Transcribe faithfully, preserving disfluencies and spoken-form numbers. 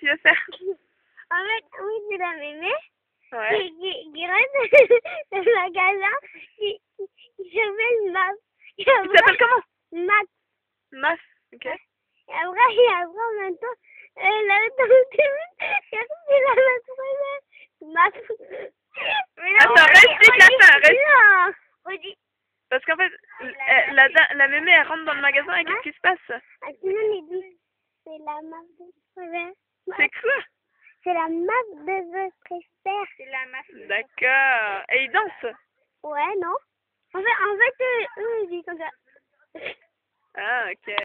veux faire? En fait, oui, c'est la mémé. Ouais. Qui, qui, qui rentre dans le magasin, qui, qui, qui s'appelle Map. Il s'appelle comment? Map. Maf, ok. Et après, et après, en même temps, elle a dans le téléphone, et après, la main Map. Mais non, Attends, explique la fin, reste. Non, redis. Parce qu'en fait, la, la, la, la mémé, elle rentre dans le magasin et qu'est-ce qui se passe? Ah, sinon, il dit, c'est la map de votre C'est quoi? C'est la map de votre père. C'est la map. D'accord. Et ils dansent? Ouais, non? En fait, en fait, eux, eux ils disent comme ça. Ah, ok.